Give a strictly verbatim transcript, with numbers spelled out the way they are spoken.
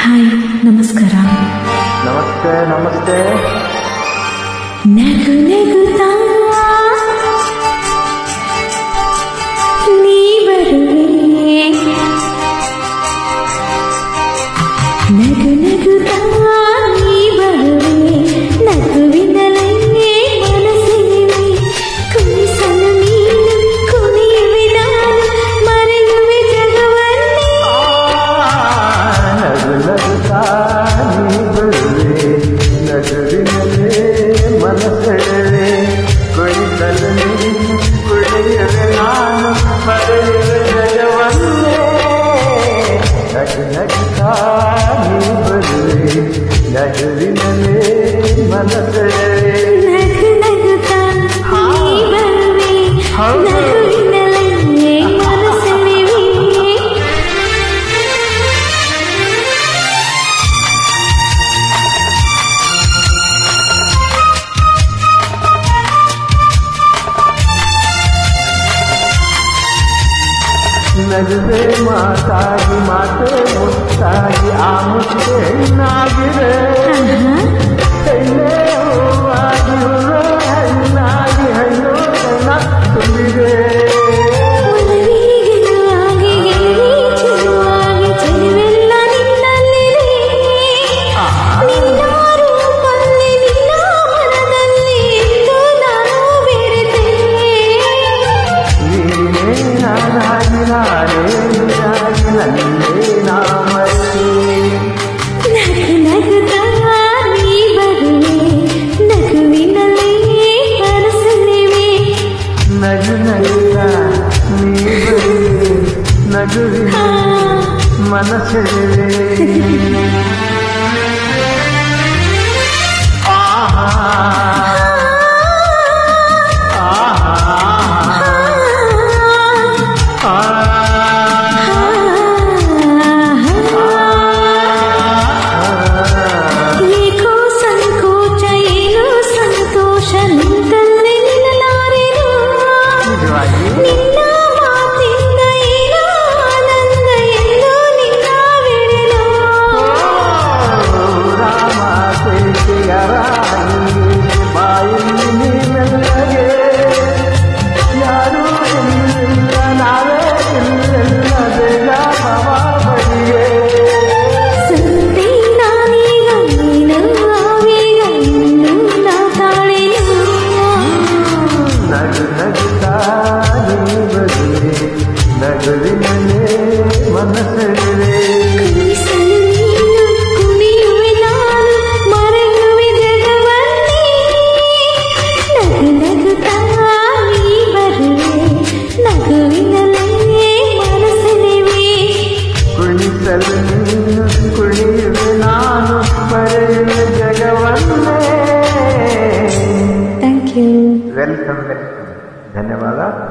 Hi, ನಮಸ್ಕಾರ. ನಮಸ್ತೆ ನಮಸ್ತೆ. ನಗು ನಗುತ್ತಾ ನೀ ಬರುವೆ, ನಗು ನಗುತ್ತಾ ನೀ ಬರುವೆ, ನಗುವಿನಲೇ ಮನಸ್ಸಿರುವೆ, ಕುಣಿಸಲು ನೀನು ಕುಣಿಯುವೆ ನಾನು, ಮರೆಯುವೆ ಜಗವನ್ನೇ. ನಗು ನಗುತ್ತಾ ನೀ ಬರುವೆ, ನಗುವಿನಲೇ ಮನಸ್ಸಿರುವೆ, ಕುಣಿಸಲು ನೀನು ಕುಣಿಯುವೆ ನಾನು, ಮರೆಯುವೆ ಜಗವನ್ನೇ. ನಗು ನಗುತ್ತಾ ನೀ ಬರುವೆ, ನಗುವಿನಲೇ ಮನಸ್ಸಿರುವೆ. ನಗು ನಗುತ್ತಾ ನೀ ಬರುವೆ, ನಗುವಿನಲೇ ಮನಸ್ಸಿರುವೆ. ನಗುವೆ ಮಾತಾಗಿ ಮಾತೆ ಮುತ್ತಾಗಿ ಆ ಮುತ್ತೆ ನಾಗಿರೆ, ಹೆಣ್ಣೆ ಹೂವಾಗಿ ಹೂವೆ ಹಣ್ಣಾಗಿ ಹಣ್ಣು ಕಣ್ಣ ತುಂಬಿದೆ. ನಗು ನಗುತ್ತಾ ನೀ ಬರುವೆ, ನಗುವಿನ ಮನಸ್ಸಿರುವೆ. ಆಹಾ ಏಕೋ ಸಂಕೋಚ ಏನೋ ಸಂತೋಷ ನಿಂತಲ್ಲೇ ನಿಲ್ಲಲಾರೆನು, ನಿನ್ನ ಮಾತಿಂದ ಏನೋ ಆನಂದ ಎಂದು ನಿನ್ನ ಬಿಡೆನು. ರಾಮ ಸೇತೆಯರಾಗಿ ಬಾಯಲ್ಲಿ ನೀನೆಲ್ಲಗೆ, ಯಾರೂ ಇಲ್ಲ ನಾವೇ ಇಲ್ಲ ಬೇಗ ಬಗೆ. ಸಂತೆ ನಾನೀಗ ನೀನು ಆವೇಗ ಇನ್ನು ನಾ ತಾಳೆನು. ನಗು ನಗುತ್ತಾ ನೀ ಬರುವೆ, ನಗುವಿನಲ್ಲೇ ಮನಸ್ಸಿರುವೆ. ಕುಣಿಸಲು ನೀನು ಕುಣಿಯುವೆ ನಾನು, ಮರೆಯುವೆ ಜಗವನ್ನೇ. ನಗು ನಗುತ್ತಾ ನೀ ಬರುವೆ, ನಗುವಿನಲ್ಲೇ ಮನಸ್ಸಿರುವೆ. ಕುಣಿಸಲು ನೀನು ಕುಣಿಯುವೆ ನಾನು, ಮರೆಯುವೆ ಜಗವನ್ನೇ. Thank you. Welcome welcome. ಧನ್ಯವಾದ.